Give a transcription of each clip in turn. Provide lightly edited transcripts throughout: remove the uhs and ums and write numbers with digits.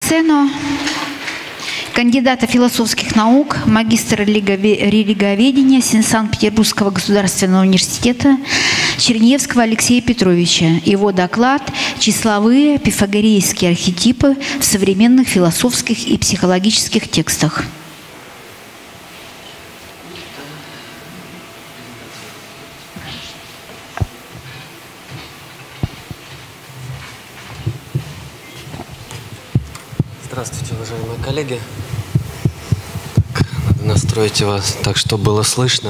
сцену кандидата философских наук, магистра религоведения Санкт-Петербургского государственного университета Черневского Алексея Петровича. Его доклад «Числовые пифагорейские архетипы в современных философских и психологических текстах». Здравствуйте, уважаемые коллеги. Так, надо настроить вас так, чтобы было слышно.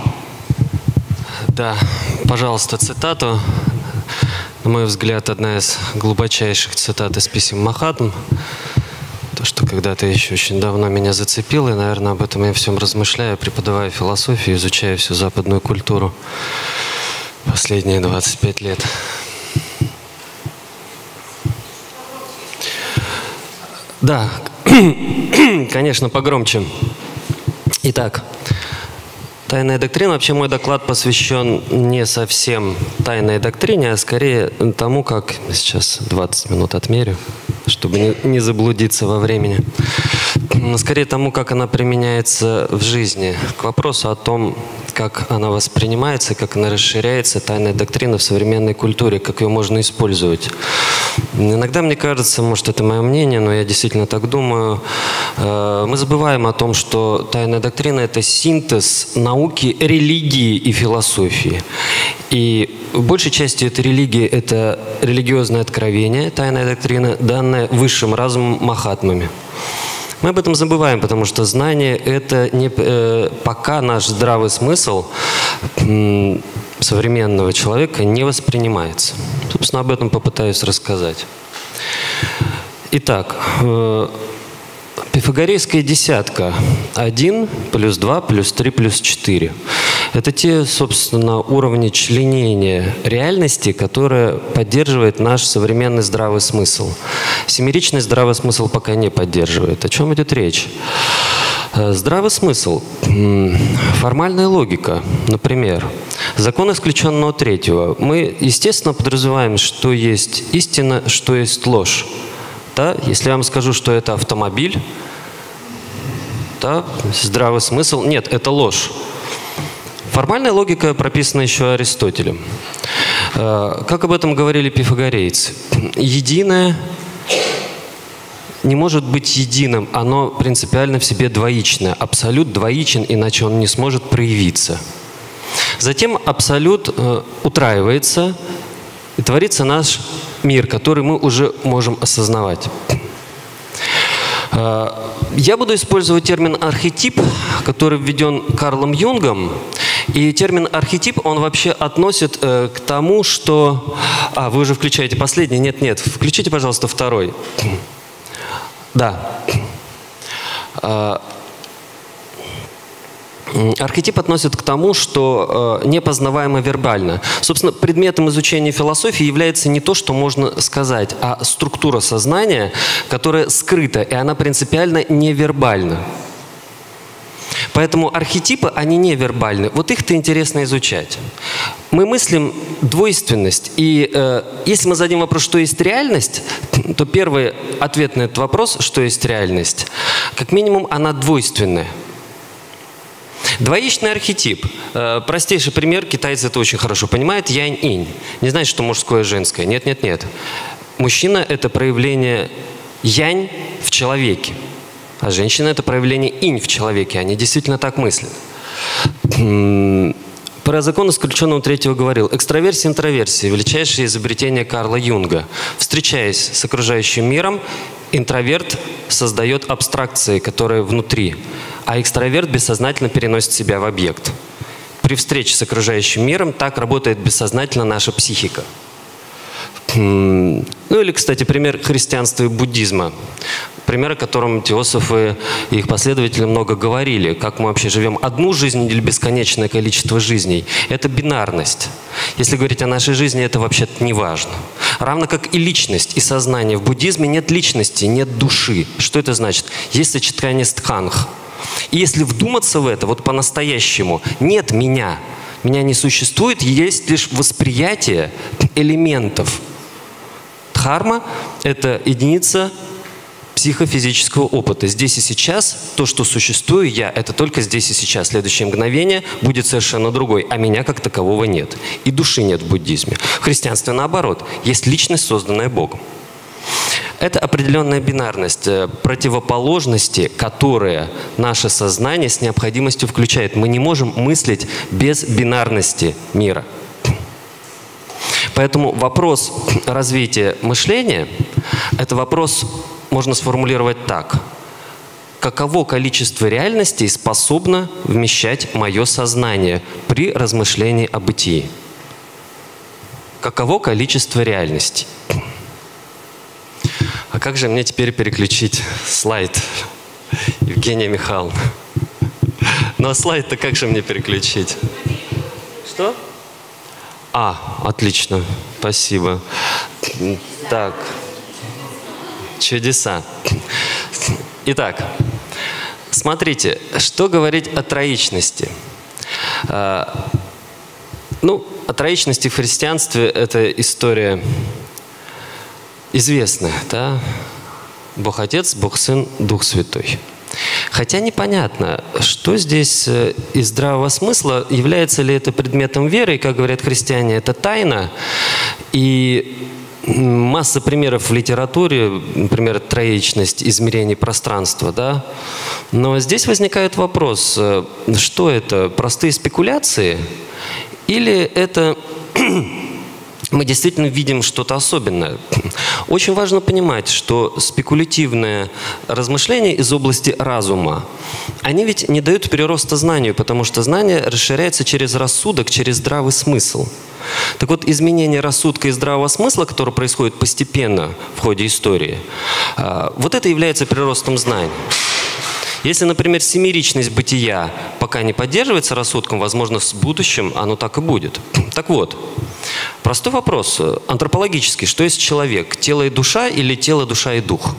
Да, пожалуйста, цитату. На мой взгляд, одна из глубочайших цитат из писем Махатм. То, что когда-то еще очень давно меня зацепило, и, наверное, об этом я всем размышляю, преподавая философию, изучая всю западную культуру последние 25 лет. Да, конечно, погромче. Итак, тайная доктрина. Вообще мой доклад посвящен не совсем тайной доктрине, а скорее тому, как... Сейчас 20 минут отмерю, чтобы не заблудиться во времени. Скорее тому, как она применяется в жизни. К вопросу о том, как она воспринимается, как она расширяется, тайная доктрина в современной культуре, как ее можно использовать. Иногда мне кажется, может, это мое мнение, но я действительно так думаю, мы забываем о том, что тайная доктрина – это синтез науки, религии и философии. И в большей части этой религии – это религиозное откровение, тайная доктрина, данная высшим разумом Махатмами. Мы об этом забываем, потому что знание – это не пока наш здравый смысл современного человека не воспринимается. Собственно, об этом попытаюсь рассказать. Итак, пифагорейская десятка. 1 плюс 2 плюс 3 плюс 4. Это те, собственно, уровни членения реальности, которые поддерживает наш современный здравый смысл. Семеричный здравый смысл пока не поддерживает. О чем идет речь? Здравый смысл, формальная логика, например, закон исключенного третьего. Мы, естественно, подразумеваем, что есть истина, что есть ложь. Да? Если я вам скажу, что это автомобиль, да? Здравый смысл, нет, это ложь. Формальная логика прописана еще Аристотелем. Как об этом говорили пифагорейцы? Единое не может быть единым, оно принципиально в себе двоичное. Абсолют двоичен, иначе он не сможет проявиться. Затем абсолют утраивается, и творится наш мир, который мы уже можем осознавать. Я буду использовать термин «архетип», который введен Карлом Юнгом. И термин «архетип», он вообще относит к тому, что... вы уже включаете последний? Нет, включите, пожалуйста, второй. Да. Архетип относит к тому, что непознаваемо вербально. Собственно, предметом изучения философии является не то, что можно сказать, а структура сознания, которая скрыта, и она принципиально невербальна. Поэтому архетипы, они невербальны. Вот их-то интересно изучать. Мы мыслим двойственность. И если мы зададим вопрос, что есть реальность, то первый ответ на этот вопрос, что есть реальность, как минимум она двойственная. Двоичный архетип. Простейший пример, китайцы это очень хорошо понимают, янь-инь. Не значит, что мужское и женское. Нет. Мужчина – это проявление янь в человеке, а женщина – это проявление инь в человеке. Они действительно так мыслят. Про закон исключенного третьего говорил. Экстраверсия, интроверсия – величайшее изобретение Карла Юнга. Встречаясь с окружающим миром, интроверт создает абстракции, которые внутри, а экстраверт бессознательно переносит себя в объект. При встрече с окружающим миром так работает бессознательно наша психика. Ну или, кстати, пример христианства и буддизма. Пример, о котором теософы и их последователи много говорили. Как мы вообще живем одну жизнь или бесконечное количество жизней. Это бинарность. Если говорить о нашей жизни, это вообще-то не важно. Равно как и личность, и сознание. В буддизме нет личности, нет души. Что это значит? Есть сочетание стханг. И если вдуматься в это, вот по-настоящему, нет меня. Меня не существует, есть лишь восприятие элементов. Дхарма – это единица психофизического опыта. Здесь и сейчас то, что существую я, это только здесь и сейчас. Следующее мгновение будет совершенно другой, а меня как такового нет. И души нет в буддизме. В христианстве наоборот. Есть личность, созданная Богом. Это определенная бинарность, противоположности, которые наше сознание с необходимостью включает. Мы не можем мыслить без бинарности мира. Поэтому вопрос развития мышления – это вопрос, можно сформулировать так. Каково количество реальностей способно вмещать мое сознание при размышлении о бытии? Каково количество реальностей? А как же мне теперь переключить слайд, Евгения Михайловна? Ну а слайд-то как же мне переключить? Что? Отлично, спасибо. Так, чудеса. Итак, смотрите, что говорить о троичности? Ну, о троичности в христианстве это история известная, да? Бог Отец, Бог Сын, Дух Святой. Хотя непонятно, что здесь из здравого смысла, является ли это предметом веры, и, как говорят христиане, это тайна. И масса примеров в литературе, например, троичность измерений пространства, да? Но здесь возникает вопрос, что это, простые спекуляции, или это мы действительно видим что-то особенное. Очень важно понимать, что спекулятивные размышления из области разума, они ведь не дают прироста знанию, потому что знание расширяется через рассудок, через здравый смысл. Так вот, изменение рассудка и здравого смысла, которое происходит постепенно в ходе истории, вот это является приростом знаний. Если, например, семеричность бытия пока не поддерживается рассудком, возможно, в будущем оно так и будет. Так вот, простой вопрос, антропологический. Что есть человек? Тело и душа или тело, душа и дух?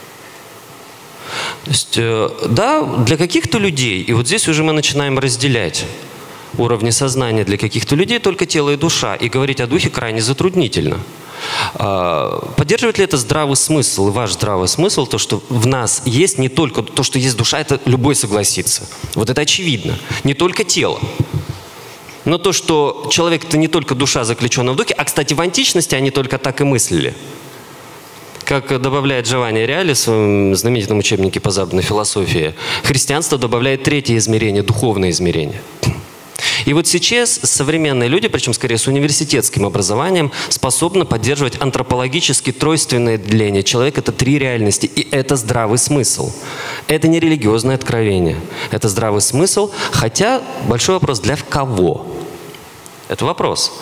То есть, да, для каких-то людей, и вот здесь уже мы начинаем разделять уровни сознания, для каких-то людей только тело и душа, и говорить о духе крайне затруднительно. Поддерживает ли это здравый смысл, и ваш здравый смысл, то, что в нас есть не только то, что есть душа, это любой согласится. Вот это очевидно. Не только тело. Но то, что человек – это не только душа, заключенная в духе, а, кстати, в античности они только так и мыслили. Как добавляет Джованни Реали в своем знаменитом учебнике по западной философии, христианство добавляет третье измерение – духовное измерение. И вот сейчас современные люди, причем скорее с университетским образованием, способны поддерживать антропологически тройственное деление. Человек – это три реальности, и это здравый смысл. Это не религиозное откровение. Это здравый смысл, хотя большой вопрос – для кого? Это вопрос.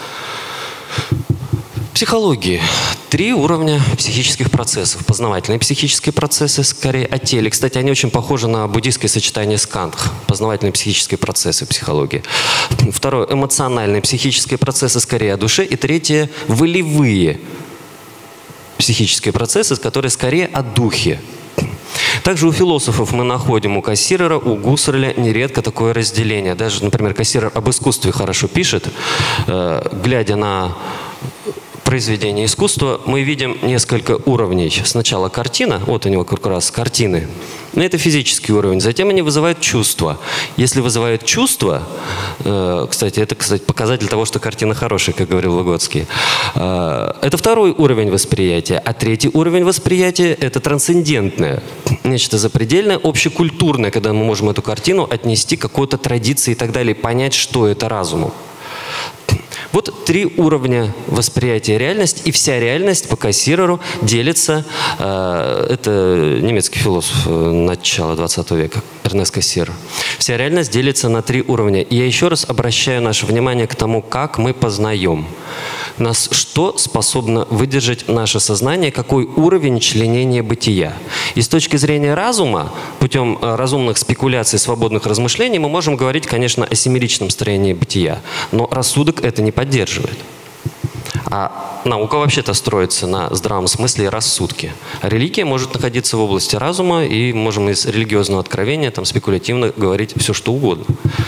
Психологии. Три уровня психических процессов. Познавательные психические процессы, скорее о теле. Кстати, они очень похожи на буддийское сочетание скандх. Познавательные психические процессы психологии. Второе. Эмоциональные психические процессы, скорее о душе. И третье. Волевые психические процессы, которые скорее о духе. Также у философов мы находим, у Кассирера, у Гуссерля нередко такое разделение. Даже, например, Кассирер об искусстве хорошо пишет, глядя на произведение искусства, мы видим несколько уровней. Сначала картина, вот у него как раз картины. Это физический уровень. Затем они вызывают чувства. Если вызывают чувства, кстати, это показатель того, что картина хорошая, как говорил Выгодский. Это второй уровень восприятия. А третий уровень восприятия – это трансцендентное. Нечто запредельное, общекультурное, когда мы можем эту картину отнести к какой-то традиции и так далее, и понять, что это разумом. Вот три уровня восприятия реальности, и вся реальность по Кассиреру делится, это немецкий философ начала 20 века, Эрнест Кассирер. Вся реальность делится на три уровня. И я еще раз обращаю наше внимание к тому, как мы познаем. Что способно выдержать наше сознание, какой уровень членения бытия. И с точки зрения разума, путем разумных спекуляций, свободных размышлений, мы можем говорить, конечно, о семеричном строении бытия. Но рассудок это не поддерживает. А наука вообще-то строится на здравом смысле и рассудке. А религия может находиться в области разума, и можем из религиозного откровения там, спекулятивно говорить все, что угодно.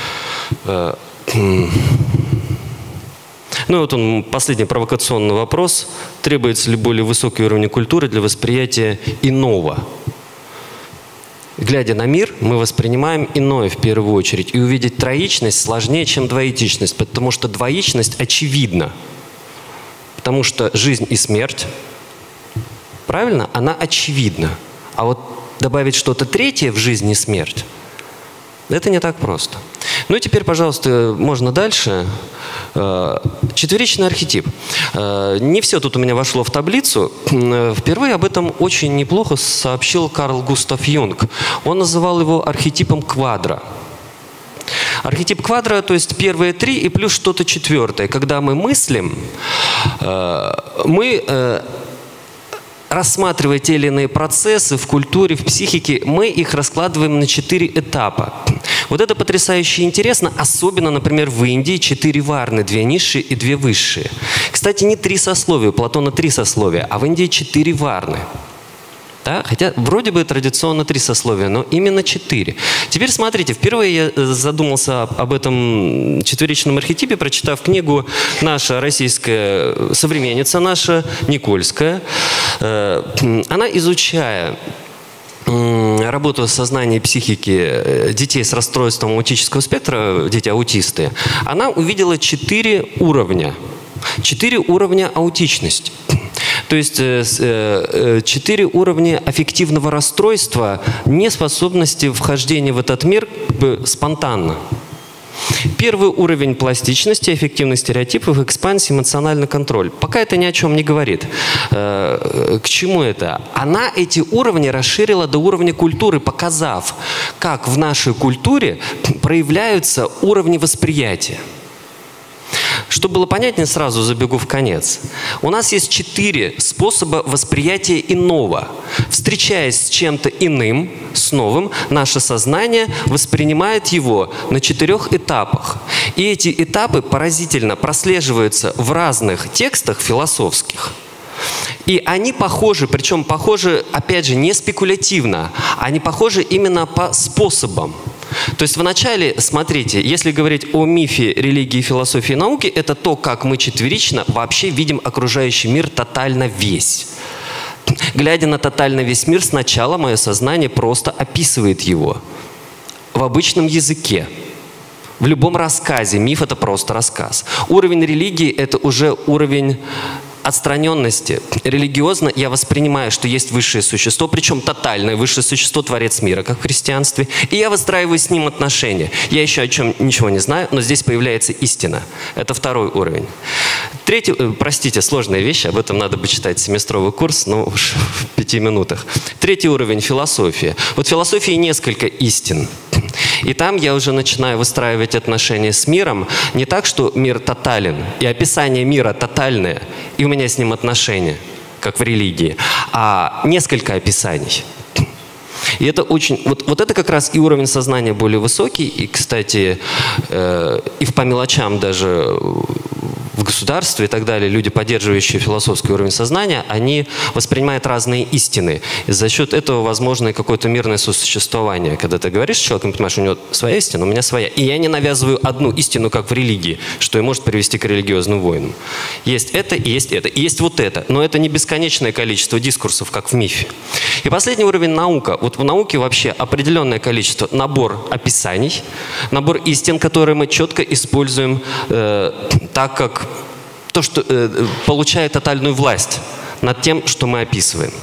Ну и вот он, последний провокационный вопрос. Требуется ли более высокий уровень культуры для восприятия иного? Глядя на мир, мы воспринимаем иное в первую очередь. И увидеть троичность сложнее, чем двоичность, потому что двоичность очевидна. Потому что жизнь и смерть, правильно, она очевидна. А вот добавить что-то третье в жизнь и смерть, это не так просто. Ну и теперь, пожалуйста, можно дальше. Четверичный архетип. Не все тут у меня вошло в таблицу. Впервые об этом очень неплохо сообщил Карл Густав Юнг. Он называл его архетипом квадра. Архетип квадра, то есть первые три и плюс что-то четвертое. Когда мы мыслим, мы, рассматривая те или иные процессы в культуре, в психике, мы их раскладываем на 4 этапа. Вот это потрясающе интересно, особенно, например, в Индии 4 варны, 2 низшие и 2 высшие. Кстати, не 3 сословия, у Платона 3 сословия, а в Индии 4 варны. Да? Хотя вроде бы традиционно 3 сословия, но именно 4. Теперь смотрите, впервые я задумался об этом четверичном архетипе, прочитав книгу наша российская современница, наша Никольская. Она, изучая работу сознания и психики детей с расстройством аутического спектра, дети аутисты, она увидела 4 уровня. 4 уровня аутичности. То есть 4 уровня аффективного расстройства, неспособности вхождения в этот мир спонтанно. Первый уровень пластичности, эффективных стереотипов, экспансии, эмоциональный контроль. Пока это ни о чем не говорит. К чему это? Она эти уровни расширила до уровня культуры, показав, как в нашей культуре проявляются уровни восприятия. Чтобы было понятнее, сразу забегу в конец. У нас есть 4 способа восприятия иного. Встречаясь с чем-то иным, с новым, наше сознание воспринимает его на 4 этапах. И эти этапы поразительно прослеживаются в разных текстах философских. И они похожи, причем похожи, опять же, не спекулятивно, они похожи именно по способам. То есть вначале, смотрите, если говорить о мифе, религии, философии и науке, это то, как мы четверично вообще видим окружающий мир тотально весь. Глядя на тотально весь мир, сначала мое сознание просто описывает его в обычном языке. В любом рассказе миф – это просто рассказ. Уровень религии – это уже уровень отстраненности. Религиозно я воспринимаю, что есть высшее существо, причем тотальное высшее существо, творец мира, как в христианстве, и я выстраиваю с ним отношения. Я еще о чем ничего не знаю, но здесь появляется истина. Это 2-й уровень. 3-й, простите, сложная вещь, об этом надо бы читать семестровый курс, но уж в 5 минутах. 3-й уровень – философия. Вот в философии несколько истин. И там я уже начинаю выстраивать отношения с миром не так, что мир тотален, и описание мира тотальное, и у меня с ним отношения, как в религии, а несколько описаний. И это очень, вот это как раз и уровень сознания более высокий, и, кстати, и по мелочам даже в государстве и так далее, люди, поддерживающие философский уровень сознания, они воспринимают разные истины. И за счет этого возможно и какое-то мирное сосуществование. Когда ты говоришь с человеком, понимаешь, у него своя истина, у меня своя. И я не навязываю одну истину, как в религии, что и может привести к религиозным войнам. Есть это, и есть это, и есть вот это. Но это не бесконечное количество дискурсов, как в мифе. И последний уровень – наука. Вот в науке вообще определенное количество, набор описаний, набор истин, которые мы четко используем так, как то, что получает тотальную власть над тем, что мы описываем.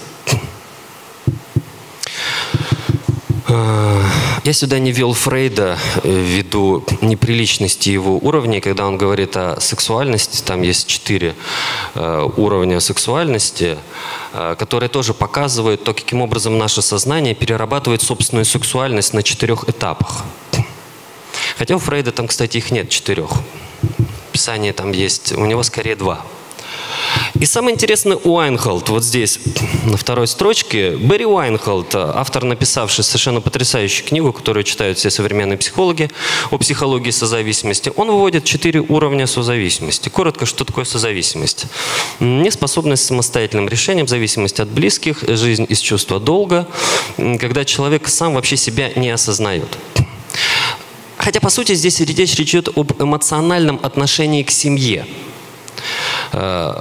Я сюда не ввел Фрейда ввиду неприличности его уровней, когда он говорит о сексуальности. Там есть 4 уровня сексуальности, которые тоже показывают то, каким образом наше сознание перерабатывает собственную сексуальность на 4 этапах. Хотя у Фрейда там, кстати, их нет 4. Описание там есть, у него скорее 2. И самое интересное, Уайнхолд, вот здесь, на 2-й строчке, Берри Уайнхолд, автор, написавший совершенно потрясающую книгу, которую читают все современные психологи, о психологии созависимости, он выводит 4 уровня созависимости. Коротко, что такое созависимость? Неспособность к самостоятельным решениям, зависимость от близких, жизнь из чувства долга, когда человек сам вообще себя не осознает. Хотя, по сути, здесь речь идет об эмоциональном отношении к семье.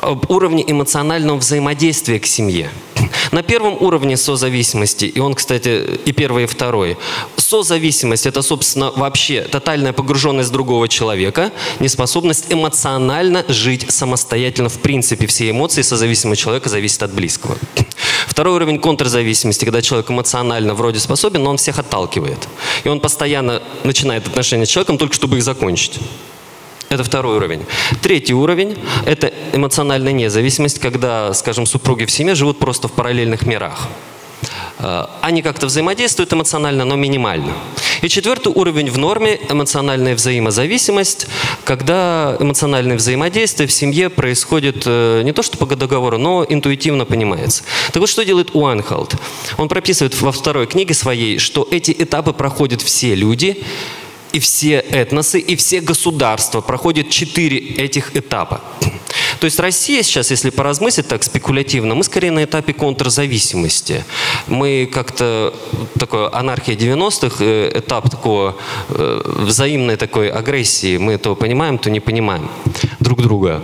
об уровне эмоционального взаимодействия к семье. На первом уровне созависимости, и он, кстати, и первый, и второй, созависимость – это, собственно, вообще тотальная погруженность другого человека, неспособность эмоционально жить самостоятельно. В принципе, все эмоции созависимого человека зависят от близкого. Второй уровень контрзависимости, когда человек эмоционально вроде способен, но он всех отталкивает. И он постоянно начинает отношения с человеком только чтобы их закончить. Это второй уровень. Третий уровень – это эмоциональная независимость, когда, скажем, супруги в семье живут просто в параллельных мирах. Они как-то взаимодействуют эмоционально, но минимально. И четвертый уровень в норме – эмоциональная взаимозависимость, когда эмоциональное взаимодействие в семье происходит не то что по договору, но интуитивно понимается. Так вот, что делает Уайнхолд? Он прописывает во второй книге своей, что эти этапы проходят все люди, и все этносы, и все государства проходят 4 этих этапа. То есть Россия сейчас, если поразмыслить так спекулятивно, мы скорее на этапе контрзависимости. Мы как-то, такой анархия 90-х, этап такого взаимной такой агрессии, мы то понимаем, то не понимаем друг друга.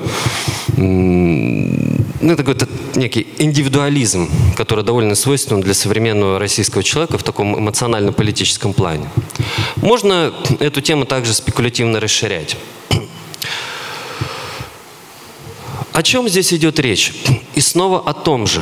Ну, это какой-то некий индивидуализм, который довольно свойственен для современного российского человека в таком эмоционально-политическом плане. Можно эту тему также спекулятивно расширять. О чем здесь идет речь? И снова о том же.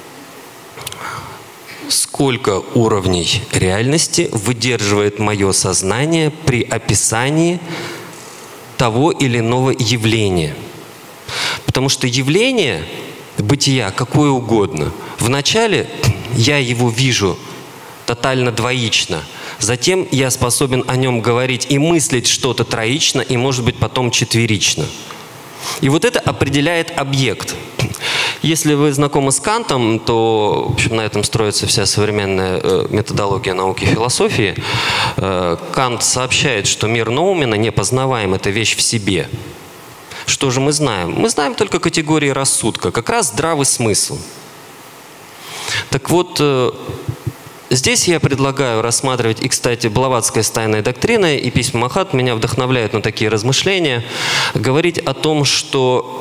Сколько уровней реальности выдерживает мое сознание при описании того или иного явления? Потому что явление бытия какое угодно. Вначале я его вижу тотально двоично. Затем я способен о нем говорить и мыслить что-то троично, и, может быть, потом четверично. И вот это определяет объект. Если вы знакомы с Кантом, то, в общем, на этом строится вся современная методология науки и философии. Кант сообщает, что мир Ноумена непознаваем, это вещь в себе. Что же мы знаем? Мы знаем только категории рассудка, как раз здравый смысл. Так вот, здесь я предлагаю рассматривать, и, кстати, Блаватская с тайной доктриной и письма Махат меня вдохновляют на такие размышления, говорить о том, что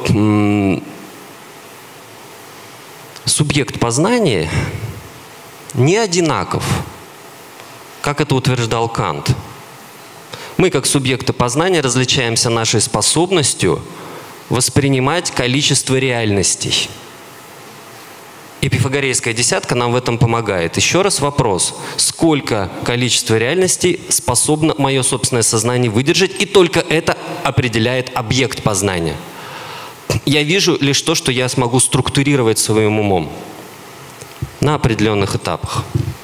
субъект познания не одинаков, как это утверждал Кант. Мы, как субъекты познания, различаемся нашей способностью воспринимать количество реальностей. И пифагорейская десятка нам в этом помогает. Еще раз вопрос. Сколько количества реальностей способно мое собственное сознание выдержать? И только это определяет объект познания. Я вижу лишь то, что я смогу структурировать своим умом на определенных этапах.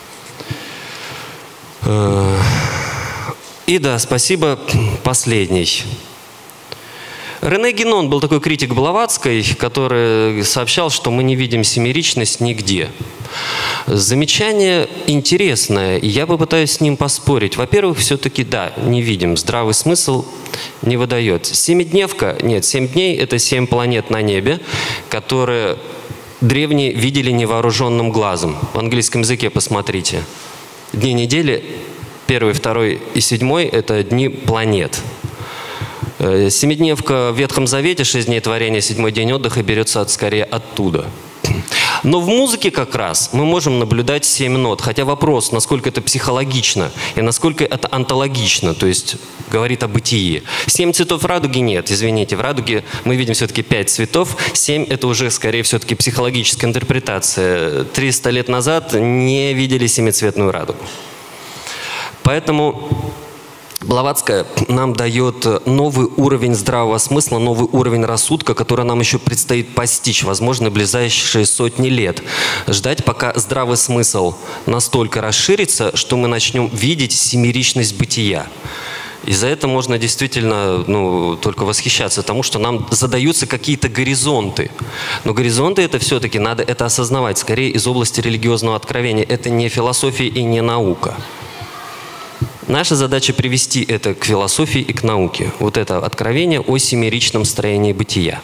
И да, спасибо, последний. Рене Генон был такой критик Блаватской, который сообщал, что мы не видим семеричность нигде. Замечание интересное, и я попытаюсь с ним поспорить. Во-первых, все-таки да, не видим. Здравый смысл не выдает. Семидневка, нет, 7 дней – это 7 планет на небе, которые древние видели невооруженным глазом. В английском языке посмотрите. Дни недели 1, 2 и 7 – это дни планет. Семидневка в Ветхом Завете, 6 дней творения, 7-й день отдыха, берется скорее оттуда. Но в музыке как раз мы можем наблюдать 7 нот. Хотя вопрос, насколько это психологично и насколько это онтологично, то есть говорит о бытии. 7 цветов радуги нет, извините. В радуге мы видим все-таки 5 цветов. 7 это уже скорее все-таки психологическая интерпретация. 300 лет назад не видели семицветную радугу. Поэтому Блаватская нам дает новый уровень здравого смысла, новый уровень рассудка, который нам еще предстоит постичь, возможно, в ближайшие сотни лет. Ждать, пока здравый смысл настолько расширится, что мы начнем видеть семеричность бытия. И за это можно действительно только восхищаться тому, что нам задаются какие-то горизонты. Но горизонты это все-таки надо это осознавать, скорее из области религиозного откровения. Это не философия и не наука. Наша задача привести это к философии и к науке. Вот это откровение о семеричном строении бытия.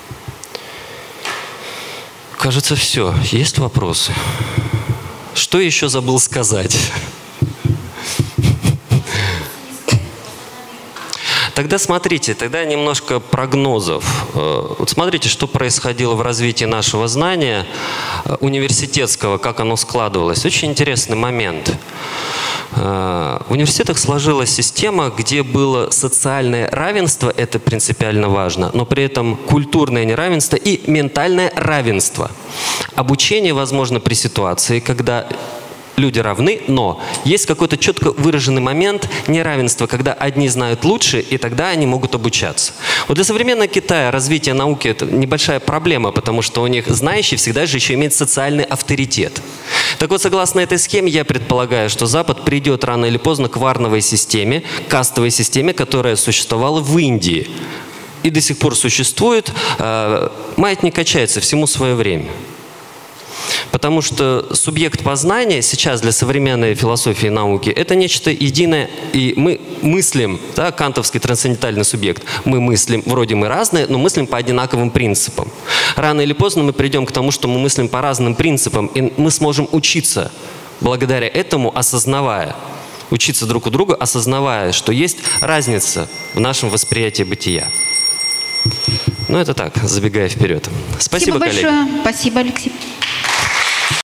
Кажется, все. Есть вопросы? Что еще забыл сказать? Тогда смотрите, тогда немножко прогнозов. Вот смотрите, что происходило в развитии нашего знания университетского, как оно складывалось. Очень интересный момент. В университетах сложилась система, где было социальное равенство, это принципиально важно, но при этом культурное неравенство и ментальное равенство. Обучение возможно при ситуации, когда люди равны, но есть какой-то четко выраженный момент неравенства, когда одни знают лучше, и тогда они могут обучаться. Вот для современного Китая развитие науки – это небольшая проблема, потому что у них знающий всегда же еще имеет социальный авторитет. Так вот, согласно этой схеме, я предполагаю, что Запад придет рано или поздно к варновой системе, кастовой системе, которая существовала в Индии. И до сих пор существует. Маятник качается, всему свое время. Потому что субъект познания сейчас для современной философии и науки – это нечто единое, и мы мыслим, да, кантовский трансцендентальный субъект, мы мыслим, вроде мы разные, но мыслим по одинаковым принципам. Рано или поздно мы придем к тому, что мы мыслим по разным принципам, и мы сможем учиться благодаря этому, осознавая, учиться друг у друга, осознавая, что есть разница в нашем восприятии бытия. Ну, это так, забегая вперед. Спасибо, коллеги. Большое. Спасибо, Алексей.